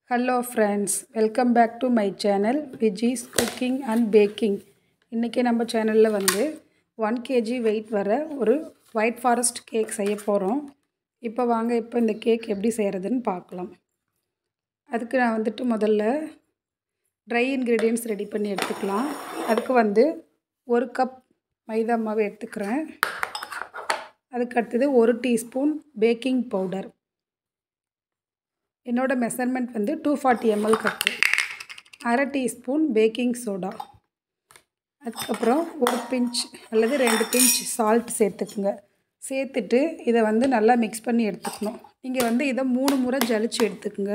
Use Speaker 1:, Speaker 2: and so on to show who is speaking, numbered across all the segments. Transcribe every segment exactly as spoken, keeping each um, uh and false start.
Speaker 1: Hello friends, welcome back to my channel Viji's Cooking and Baking. இன்னைக்கு நம்ம சேனல்ல வந்து one kilogram weight வர ஒரு white forest cake செய்ய போறோம். இப்போ வாங்க இப்போ இந்த கேக் எப்படி செய்யறதுன்னு பார்க்கலாம். அதுக்கு நான் வந்துட்டு முதல்ல dry ingredients ரெடி பண்ணி எடுத்துக்கலாம். அதுக்கு வந்து ஒரு கப் மைதா மாவு எடுத்துக்கிறேன். அதுக்கு அடுத்து ஒரு டீஸ்பூன் பேக்கிங் பவுடர். என்னோட மெஷர்மெண்ட் வந்து two forty milliliters கப்பு. அரை டீஸ்பூன் பேக்கிங் சோடா. அதுக்கப்புறம் ஒரு பிஞ்ச் அல்லது ரெண்டு பிஞ்ச் சால்ட் சேர்த்துக்குங்க. சேர்த்துட்டு இதை வந்து நல்லா மிக்ஸ் பண்ணி எடுத்துக்கணும். நீங்கள் வந்து இதை மூணு முறை ஜலிச்சு எடுத்துக்குங்க.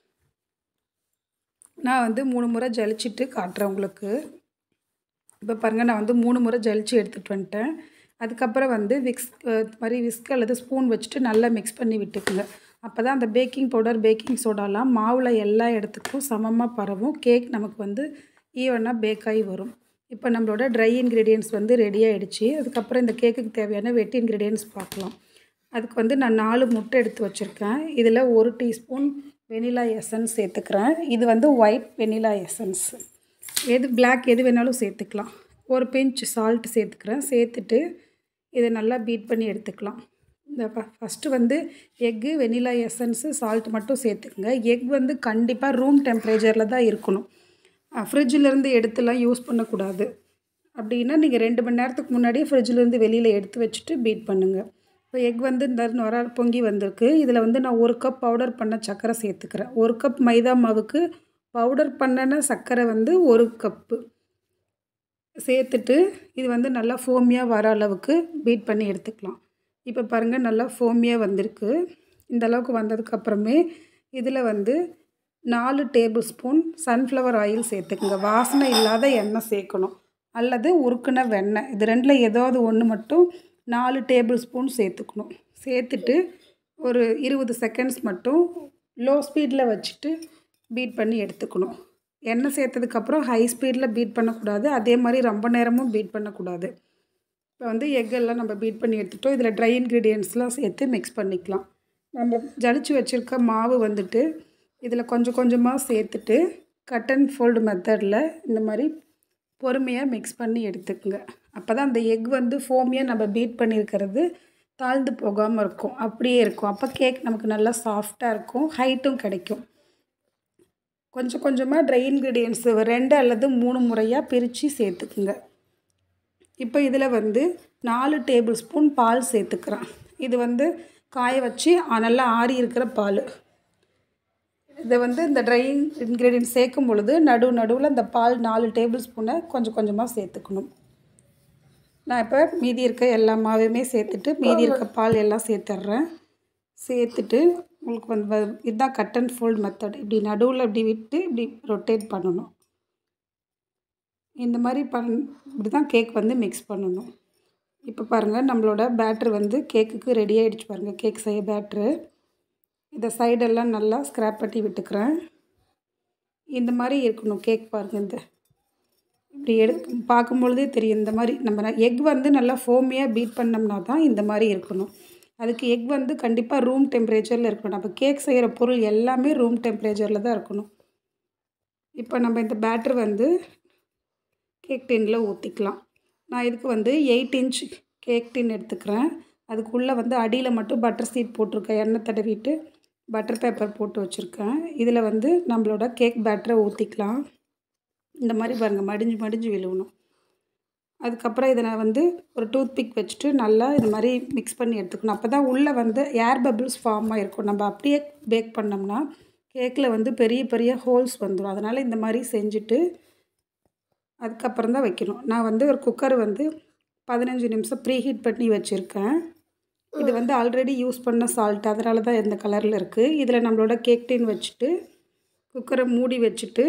Speaker 1: நான் வந்து மூணு முறை ஜலிச்சிட்டு காட்டுறேன் உங்களுக்கு. இப்போ பாருங்கள், நான் வந்து மூணு முறை ஜலிச்சு எடுத்துகிட்டு வந்துட்டேன். அதுக்கப்புறம் வந்து விக்ஸ் மாதிரி விஸ்க் அல்லது ஸ்பூன் வச்சுட்டு நல்லா மிக்ஸ் பண்ணி விட்டுக்குங்க. அப்போ தான் அந்த பேக்கிங் பவுடர் பேக்கிங் சோடாலாம் மாவில் எல்லா இடத்துக்கும் சமமாக பரவும். கேக் நமக்கு வந்து ஈவனாக பேக் ஆகி வரும். இப்போ நம்மளோட ட்ரை இன்க்ரீடியன்ட்ஸ் வந்து ரெடி ஆகிடுச்சு. அதுக்கப்புறம் இந்த கேக்குக்கு தேவையான வெட் இன்க்ரீடியன்ட்ஸ் பார்க்கலாம். அதுக்கு வந்து நான் நாலு முட்டை எடுத்து வச்சுருக்கேன். இதில் ஒரு டீஸ்பூன் வெனிலா எசன்ஸ் சேர்த்துக்கிறேன். இது வந்து ஒயிட் வெனிலா எசன்ஸ். எது பிளாக் எது வேணாலும் சேர்த்துக்கலாம். ஒரு பிஞ்ச் சால்ட் சேர்த்துக்கிறேன். சேர்த்துட்டு இதை நல்லா பீட் பண்ணி எடுத்துக்கலாம். இந்த ஃபஸ்ட்டு வந்து எக்கு வெனிலா எசன்ஸு சால்ட் மட்டும் சேர்த்துக்குங்க. எக் வந்து கண்டிப்பாக ரூம் டெம்பரேச்சரில் தான் இருக்கணும். ஃப்ரிட்ஜிலேருந்து எடுத்துலாம் யூஸ் பண்ணக்கூடாது. அப்படின்னா நீங்கள் ரெண்டு மணி நேரத்துக்கு முன்னாடியே ஃப்ரிட்ஜிலேருந்து வெளியில் எடுத்து வச்சுட்டு பீட் பண்ணுங்கள். இப்போ எக் வந்து இந்த நொர பொங்கி வந்திருக்கு. இதில் வந்து நான் ஒரு கப் பவுடர் பண்ண சர்க்கரை சேர்த்துக்கிறேன். ஒரு கப் மைதா மாவுக்கு பவுடர் பண்ணின சர்க்கரை வந்து ஒரு கப்பு சேர்த்துட்டு இது வந்து நல்லா ஃபோமியாக வர அளவுக்கு பீட் பண்ணி எடுத்துக்கலாம். இப்போ பாருங்கள், நல்லா ஃபோமியாக வந்திருக்கு. இந்த அளவுக்கு வந்ததுக்கப்புறமே இதில் வந்து நாலு டேபிள் ஸ்பூன் சன்ஃப்ளவர் ஆயில் சேர்த்துக்குங்க. வாசனை இல்லாத எண்ணெய் சேர்க்கணும் அல்லது உருக்குன வெண்ணெய். இது ரெண்டில் ஏதாவது ஒன்று மட்டும் நாலு டேபிள் ஸ்பூன் சேர்த்துக்கணும். சேர்த்துட்டு ஒரு இருபது செகண்ட்ஸ் மட்டும் லோ ஸ்பீடில் வச்சுட்டு பீட் பண்ணி எடுத்துக்கணும். எண்ணெய் சேர்த்ததுக்கப்புறம் ஹை ஸ்பீடில் பீட் பண்ணக்கூடாது. அதே மாதிரி ரொம்ப நேரமும் பீட் பண்ணக்கூடாது. இப்போ வந்து எக்கெல்லாம் நம்ம பீட் பண்ணி எடுத்துட்டோம். இதில் ட்ரை இன்க்ரீடியன்ட்ஸ்லாம் சேர்த்து மிக்ஸ் பண்ணிக்கலாம். நம்ம ஜலிச்சு வச்சுருக்க மாவு வந்துட்டு இதில் கொஞ்சம் கொஞ்சமாக சேர்த்துட்டு கட் அண்ட் ஃபோல்டு மெத்தடில் இந்த மாதிரி பொறுமையாக மிக்ஸ் பண்ணி எடுத்துக்குங்க. அப்போ தான் அந்த எக் வந்து ஃபோமியாக நம்ம பீட் பண்ணியிருக்கிறது தாழ்ந்து போகாமல் இருக்கும். அப்படியே இருக்கும். அப்போ கேக் நமக்கு நல்லா சாஃப்டாக இருக்கும், ஹைட்டும் கிடைக்கும். கொஞ்சம் கொஞ்சமாக ட்ரை இன்க்ரீடியன்ட்ஸு ரெண்டு அல்லது மூணு முறையாக பிரித்து சேர்த்துக்குங்க. இப்போ இதில் வந்து நாலு டேபிள் ஸ்பூன் பால் சேர்த்துக்கிறேன். இது வந்து காய வச்சு நல்லா ஆறி இருக்கிற பால். இதை வந்து இந்த ட்ரை இன்க்ரீடியன்ட் சேர்க்கும் பொழுது நடு நடுவில் இந்த பால் நாலு டேபிள் ஸ்பூனை கொஞ்சம் கொஞ்சமாக சேர்த்துக்கணும். நான் இப்போ மீதி இருக்க எல்லா மாவையுமே சேர்த்துட்டு மீதி இருக்க பால் எல்லாம் சேர்த்துட்றேன். சேர்த்துட்டு உங்களுக்கு வந்து இதுதான் கட் அண்ட் ஃபோல்ட் மெத்தட். இப்படி நடுவில் இப்படி விட்டு இப்படி ரொட்டேட் பண்ணணும். இந்த மாதிரி பண் இப்படி தான் கேக் வந்து மிக்ஸ் பண்ணணும். இப்போ பாருங்கள், நம்மளோட பேட்ரு வந்து கேக்குக்கு ரெடி ஆகிடுச்சு. பாருங்கள், கேக் செய்ய பேட்ரு. இதை சைடெல்லாம் நல்லா ஸ்க்ராப் பண்ணி விட்டுக்கிறேன். இந்த மாதிரி இருக்கணும் கேக். பாருங்கள், இந்த இப்படி எடு பார்க்கும்பொழுதே தெரியும். இந்த மாதிரி நம்ம எக் வந்து நல்லா ஃபோமியாக பீட் பண்ணோம்னா தான் இந்த மாதிரி இருக்கணும். அதுக்கு எக் வந்து கண்டிப்பாக ரூம் டெம்பரேச்சரில் இருக்கணும். நம்ம கேக் செய்கிற பொருள் எல்லாமே ரூம் டெம்பரேச்சரில் தான் இருக்கணும். இப்போ நம்ம இந்த பேட்ரு வந்து கேக் டின்னில் ஊற்றிக்கலாம். நான் இதுக்கு வந்து எயிட் இன்ச் கேக் டின் எடுத்துக்கிறேன். அதுக்குள்ளே வந்து அடியில் மட்டும் பட்டர் சீட் போட்டிருக்கேன். எண்ணெய் தடவிட்டு பட்டர் பேப்பர் போட்டு வச்சுருக்கேன். இதில் வந்து நம்மளோட கேக் பேட்டரை ஊற்றிக்கலாம். இந்த மாதிரி பாருங்கள், மடிஞ்சு மடிஞ்சு விழுவணும். அதுக்கப்புறம் இதை நான் வந்து ஒரு டூத் பிக் வச்சுட்டு நல்லா இது மாதிரி மிக்ஸ் பண்ணி எடுத்துக்கணும். அப்போ தான் உள்ளே வந்து ஏர் பபிள்ஸ் ஃபார்ம் ஆகிருக்கும். நம்ம அப்படியே பேக் பண்ணோம்னா கேக்கில் வந்து பெரிய பெரிய ஹோல்ஸ் வந்துடும். அதனால் இந்த மாதிரி செஞ்சுட்டு அதுக்கப்புறம் தான் வைக்கணும். நான் வந்து ஒரு குக்கர் வந்து பதினஞ்சு நிமிஷம் ப்ரீ ஹீட் பண்ணி வச்சுருக்கேன். இது வந்து ஆல்ரெடி யூஸ் பண்ண சால்ட், அதனால தான் இந்த கலரில் இருக்குது. இதில் நம்மளோட கேக் டின் வச்சுட்டு குக்கரை மூடி வச்சுட்டு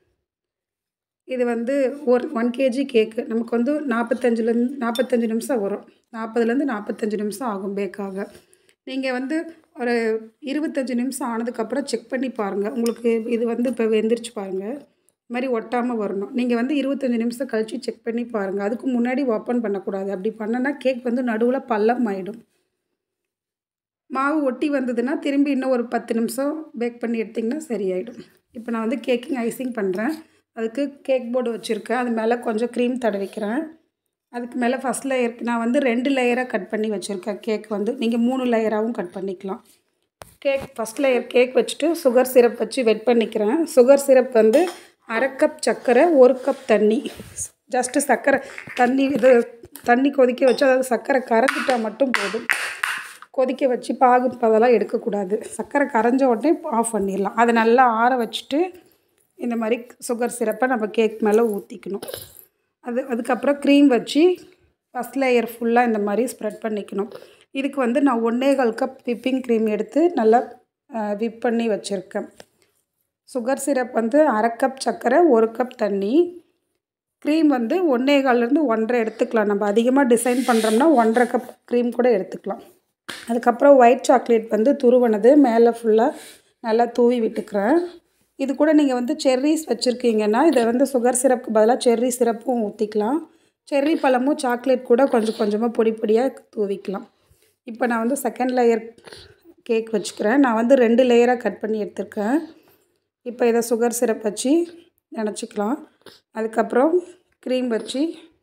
Speaker 1: இது வந்து ஒரு ஒன் கேஜி கேக்கு நமக்கு வந்து நாற்பத்தஞ்சிலேருந்து நாற்பத்தஞ்சு நிமிஷம் வரும். நாற்பதுலேருந்து நாற்பத்தஞ்சு நிமிஷம் ஆகும் பேக்காக. நீங்கள் வந்து ஒரு இருபத்தஞ்சி நிமிஷம் ஆனதுக்கப்புறம் செக் பண்ணி பாருங்கள். உங்களுக்கு இது வந்து இப்போ வெந்துருச்சு பாருங்கள். இது மாதிரி ஒட்டாமல் வரணும். நீங்கள் வந்து இருபத்தஞ்சி நிமிஷம் கழித்து செக் பண்ணி பாருங்கள். அதுக்கு முன்னாடி ஓப்பன் பண்ணக்கூடாது. அப்படி பண்ணனா கேக் வந்து நடுவில் பள்ளம் ஆகிடும். மாவு ஒட்டி வந்ததுன்னா திரும்பி இன்னும் ஒரு பத்து நிமிஷம் பேக் பண்ணி எடுத்திங்கன்னா சரியாயிடும். இப்போ நான் வந்து கேக்கிங் ஐசிங் பண்ணுறேன். அதுக்கு கேக் போர்டு வச்சுருக்கேன். அது மேலே கொஞ்சம் க்ரீம் தடவிக்கிறேன். அதுக்கு மேலே ஃபஸ்ட் லேயருக்கு நான் வந்து ரெண்டு லேயராக கட் பண்ணி வச்சுருக்கேன். கேக் வந்து நீங்கள் மூணு லேயராகவும் கட் பண்ணிக்கலாம். கேக் ஃபஸ்ட் லேயர் கேக் வச்சுட்டு சுகர் சிரப் வச்சு வெட் பண்ணிக்கிறேன். சுகர் சிரப் வந்து அரை கப் சர்க்கரை, ஒரு கப் தண்ணி. ஜஸ்ட்டு சர்க்கரை தண்ணி இது தண்ணி கொதிக்க வச்சு அதாவது சர்க்கரை கரைஞ்சிட்டால் மட்டும் போதும். கொதிக்க வச்சு பாகு பதெல்லாம் எடுக்கக்கூடாது. சர்க்கரை கரைஞ்ச உடனே ஆஃப் பண்ணிடலாம். அதை நல்லா ஆற வச்சுட்டு இந்த மாதிரி சுகர் சிரப்பை நம்ம கேக் மேலே ஊற்றிக்கணும். அது அதுக்கப்புறம் க்ரீம் வச்சு ஃபஸ்ட் லேயர் ஃபுல்லாக இந்த மாதிரி ஸ்ப்ரெட் பண்ணிக்கணும். இதுக்கு வந்து நான் ஒன்றே கால் கப் விப்பிங் க்ரீம் எடுத்து நல்லா விப் பண்ணி வச்சுருக்கேன். சுகர் சிரப் வந்து அரை கப் சர்க்கரை, ஒரு கப் தண்ணி. க்ரீம் வந்து ஒன்றே கால்லேருந்து ஒன்றரை எடுத்துக்கலாம். நம்ம அதிகமாக டிசைன் பண்ணுறோம்னா ஒன்றரை கப் க்ரீம் கூட எடுத்துக்கலாம். அதுக்கப்புறம் ஒயிட் சாக்லேட் வந்து துருவனது மேலே ஃபுல்லாக நல்லா தூவி விட்டுக்கிறேன். இது கூட நீங்கள் வந்து செர்ரிஸ் வச்சுருக்கீங்கன்னா இதை வந்து சுகர் சிரப்புக்கு பதிலாக செர்ரி சிரப்பும் ஊற்றிக்கலாம். செர்ரி பழமும் சாக்லேட் கூட கொஞ்சம் கொஞ்சமாக பொடி பொடியாக தூவிக்கலாம். இப்போ நான் வந்து செகண்ட் லேயர் கேக் வச்சுக்கிறேன். நான் வந்து ரெண்டு லேயராக கட் பண்ணி எடுத்துருக்கேன். இப்போ இதை சுகர் சிரப் வச்சு நினச்சிக்கலாம். அதுக்கப்புறம் க்ரீம் வச்சு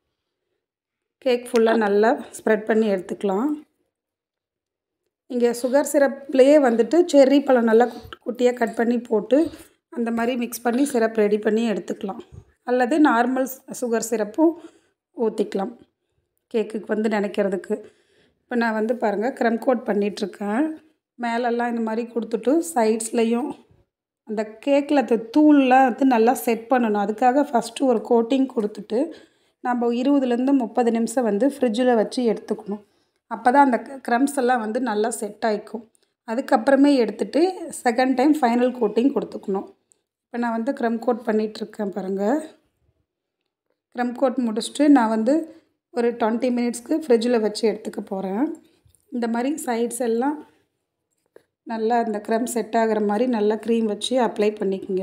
Speaker 1: கேக் ஃபுல்லாக நல்லா ஸ்ப்ரெட் பண்ணி எடுத்துக்கலாம். இங்கே சுகர் சிரப்லேயே வந்துட்டு செர்ரி பழம் நல்லா குட்டியாக கட் பண்ணி போட்டு அந்த மாதிரி மிக்ஸ் பண்ணி சிரப் ரெடி பண்ணி எடுத்துக்கலாம். அல்லது நார்மல் சுகர் சிரப்பும் ஊற்றிக்கலாம் கேக்குக்கு வந்து நினைக்கிறதுக்கு. இப்போ நான் வந்து பாருங்கள் க்ரம் கோட் பண்ணிகிட்ருக்கேன். மேலெல்லாம் இந்த மாதிரி கொடுத்துட்டு சைட்ஸ்லேயும் அந்த கேக்கில் அந்த தூள்லாம் வந்து நல்லா செட் பண்ணணும். அதுக்காக ஃபஸ்ட்டு ஒரு கோட்டிங் கொடுத்துட்டு நம்ம இருபதுலேருந்து முப்பது நிமிஷம் வந்து ஃப்ரிட்ஜில் வச்சு எடுத்துக்கணும். அப்போ தான் அந்த க்ரம்ஸ் எல்லாம் வந்து நல்லா செட் ஆகிக்கும். அதுக்கப்புறமே எடுத்துகிட்டு செகண்ட் டைம் ஃபைனல் கோட்டிங் கொடுத்துக்கணும். இப்போ நான் வந்து க்ரம் கோட் பண்ணிகிட்ருக்கேன் பாருங்கள். க்ரம் கோட் முடிச்சுட்டு நான் வந்து ஒரு டுவெண்ட்டி மினிட்ஸ்க்கு ஃப்ரிட்ஜில் வச்சு எடுத்துக்க போகிறேன். இந்த மாதிரி சைட்ஸ் எல்லாம் நல்லா அந்த க்ரம் செட் ஆகிற மாதிரி நல்லா க்ரீம் வச்சு அப்ளை பண்ணிக்கோங்க.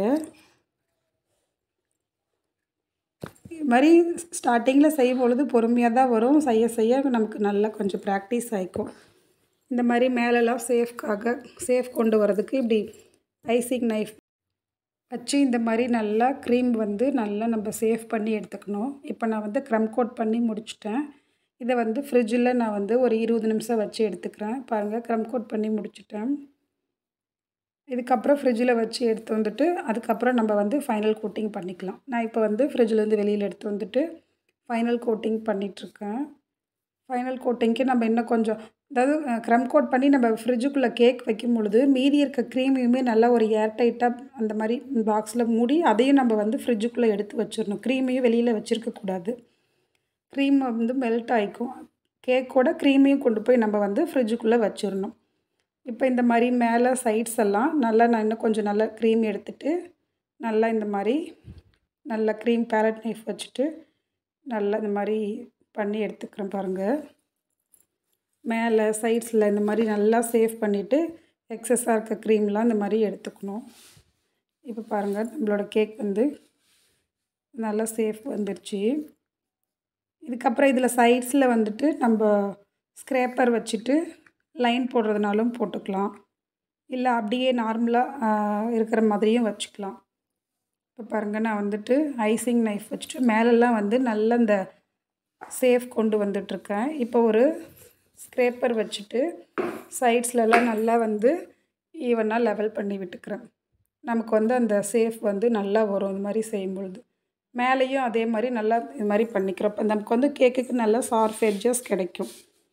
Speaker 1: இது மாதிரி ஸ்டார்டிங்கில் செய்யும் பொழுது பொறுமையாக தான் வரும். செய்ய செய்ய நமக்கு நல்லா கொஞ்சம் ப்ராக்டிஸ் ஆகிக்கும். இந்த மாதிரி மேலெல்லாம் சேஃப்காக சேஃப் கொண்டு வரதுக்கு இப்படி ஐசிங் நைஃப் வச்சு இந்த மாதிரி நல்லா க்ரீம் வந்து நல்லா நம்ம சேஃப் பண்ணி எடுத்துக்கணும். இப்போ நான் வந்து க்ரம் கோட் பண்ணி முடிச்சிட்டேன். இதை வந்து ஃப்ரிட்ஜில் நான் வந்து ஒரு இருபது நிமிஷம் வச்சு எடுத்துக்கிறேன். பாருங்கள் க்ரம் கோட் பண்ணி முடிச்சிட்டேன். இதுக்கப்புறம் ஃப்ரிட்ஜில் வச்சு எடுத்து வந்துட்டு அதுக்கப்புறம் நம்ம வந்து ஃபைனல் கோட்டிங் பண்ணிக்கலாம். நான் இப்போ வந்து ஃப்ரிட்ஜிலேருந்து வெளியில் எடுத்து வந்துட்டு ஃபைனல் கோட்டிங் பண்ணிகிட்ருக்கேன். ஃபைனல் கோட்டிங்க்கு நம்ம இன்னும் கொஞ்சம் அதாவது க்ரம் கோட் பண்ணி நம்ம ஃப்ரிட்ஜுக்குள்ளே கேக் வைக்கும் பொழுது மீதி இருக்க க்ரீமையுமே நல்லா ஒரு ஏர் டைட்டாக அந்த மாதிரி பாக்ஸில் மூடி அதையும் நம்ம வந்து ஃப்ரிட்ஜுக்குள்ளே எடுத்து வச்சிடணும். க்ரீமையும் வெளியில் வச்சுருக்கக்கூடாது. க்ரீம் வந்து மெல்ட் ஆகிக்கும். கேக்கோட க்ரீமையும் கொண்டு போய் நம்ம வந்து ஃப்ரிட்ஜுக்குள்ளே வச்சிடணும். இப்போ இந்த மாதிரி மேலே சைட்ஸ் எல்லாம் நல்லா நான் இன்னும் கொஞ்சம் நல்லா க்ரீம் எடுத்துகிட்டு நல்லா இந்த மாதிரி நல்லா க்ரீம் பேலட் நைஃப் வச்சுட்டு நல்லா இந்த மாதிரி பண்ணி எடுத்துக்கிறேன் பாருங்கள். மேலே சைட்ஸில் இந்த மாதிரி நல்லா சேஃப் பண்ணிவிட்டு எக்ஸஸாக இருக்க க்ரீம்லாம் இந்த மாதிரி எடுத்துக்கணும். இப்போ பாருங்கள் நம்மளோட கேக் வந்து நல்லா சேஃப் வந்துடுச்சு. இதுக்கப்புறம் இதில் சைட்ஸில் வந்துட்டு நம்ம ஸ்க்ரேப்பர் வச்சுட்டு லைன் போடுறதுனாலும் போட்டுக்கலாம். இல்லை அப்படியே நார்மலாக இருக்கிற மாதிரியும் வச்சுக்கலாம். இப்போ பாருங்கள் நான் வந்துட்டு ஐசிங் நைஃப் வச்சுட்டு மேலெல்லாம் வந்து நல்ல இந்த சேஃப் கொண்டு வந்துட்டுருக்கேன். இப்போ ஒரு ஸ்க்ரேப்பர் வச்சுட்டு சைட்ஸ்லலாம் நல்லா வந்து ஈவனாக லெவல் பண்ணி விட்டுக்கிறேன். நமக்கு வந்து அந்த சேஃப் வந்து நல்லா வரும் இது மாதிரி செய்யும்பொழுது. மேலேயும் அதே மாதிரி நல்லா இது மாதிரி பண்ணிக்கிறப்ப நமக்கு வந்து கேக்குக்கு நல்லா ஷார்ப் எட்ஜஸ் கிடைக்கும்.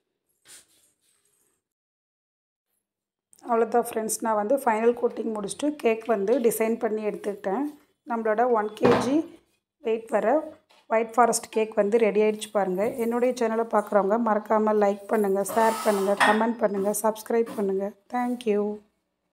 Speaker 1: அவ்வளோதான் ஃப்ரெண்ட்ஸ். நான் வந்து ஃபைனல் கோட்டிங் முடிச்சுட்டு கேக் வந்து டிசைன் பண்ணி எடுத்துக்கிட்டேன். நம்மளோட ஒன் கேஜி வெயிட் வர ஒயிட் ஃபாரஸ்ட் கேக் வந்து ரெடி ஆகிடுச்சு பாருங்கள். என்னுடைய சேனலை பார்க்குறவங்க மறக்காமல் லைக் பண்ணுங்கள், ஷேர் பண்ணுங்கள், கமெண்ட் பண்ணுங்கள், சப்ஸ்கிரைப் பண்ணுங்கள். தேங்க்யூ.